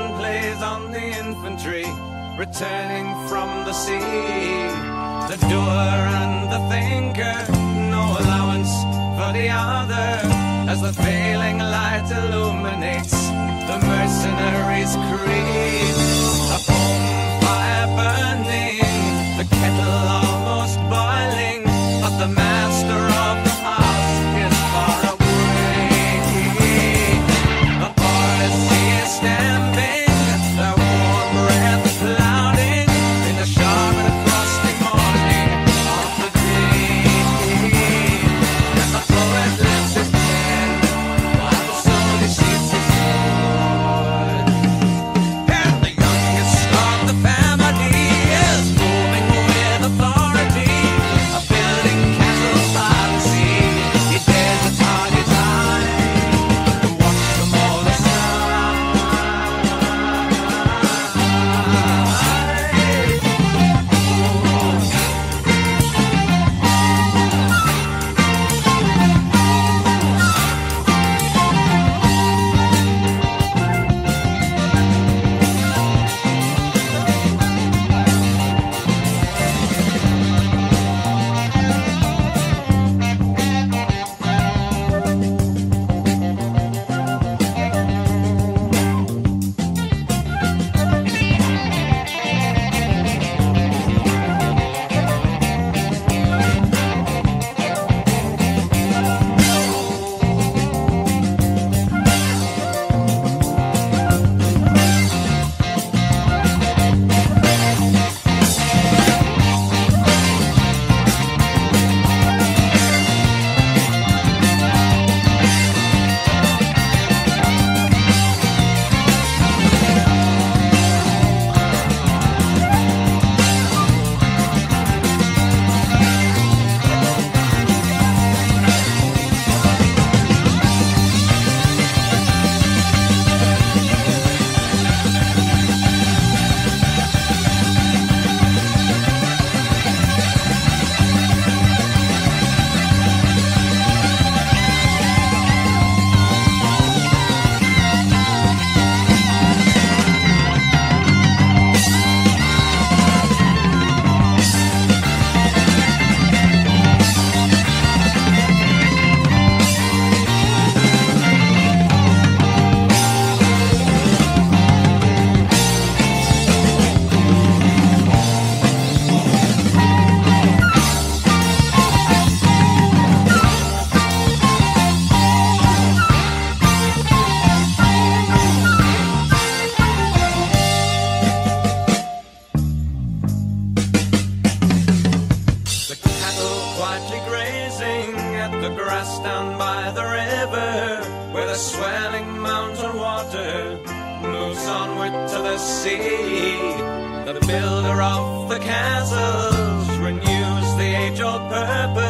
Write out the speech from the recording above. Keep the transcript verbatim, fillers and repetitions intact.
band plays on the infantry returning from the sea. The doer and the thinker, no allowance for the other, as the failing light illuminates the mercenaries' creed. A bonfire burning, the kettle almost boiling, but the master of the house is far away. The boys see is stamping, their warm breath clouding in the sharp and frosty morning of the day. And the poet lifts his pen while the soldier sheathes his sword. And the youngest of the family is moving with authority, a building castles by the sea. He dares to target time and watch them all aside. Quietly grazing at the grass down by the river, where the swelling mountain water moves onward to the sea. The builder of the castles renews the age-old purpose